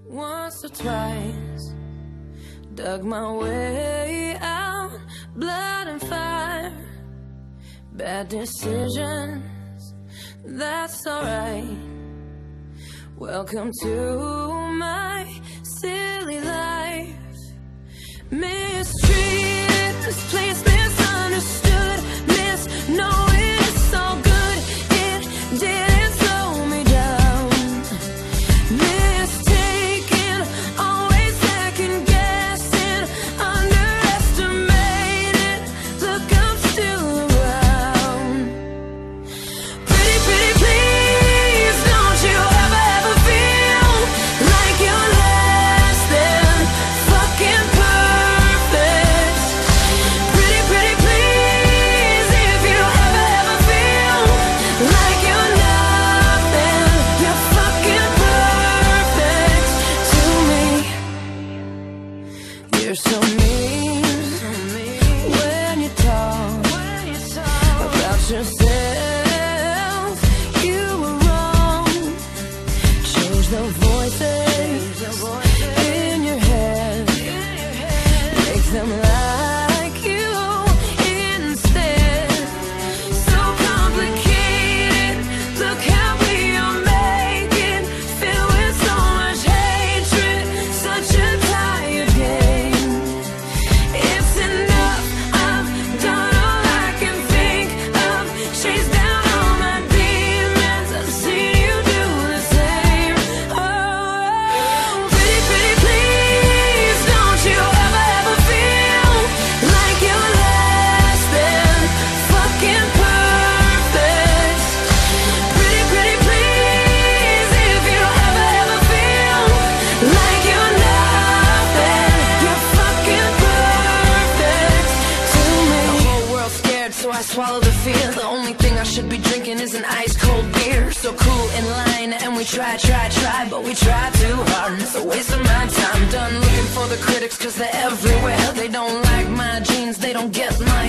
Once or twice, dug my way out, blood and fire, bad decisions, that's alright. Welcome to my silly life. Mistreated, misplaced, misunderstood, knowing it's all good, it didn't slow me down. Mistaken, always second guessing, underestimated, look, I'm still around. Pretty, pretty please, don't you ever feel like you're less than fucking perfect. Pretty, pretty please, if you ever feel like you're nothing, you're fucking perfect to me. You're so mean when you talk about yourself. You were wrong. Change the voices in your head, make them like you instead. So complicated, look how we are making, filled with so much hatred, such a tired game. It's enough, I've done all I can think of, chased down all my demons, I've seen you do the same. Oh, pretty, pretty please, don't you ever feel like you're less than fucking perfect. Pretty, pretty please, if you ever feel like you're nothing, you're fucking perfect to me. The whole world's scared, so I swallow the fear. The only thing I should be drinking is an ice cold beer. So cool in line, and we try, but we try too hard, and it's a waste of my time. Done looking for the critics, cause they're everywhere. They don't like my jeans, they don't get my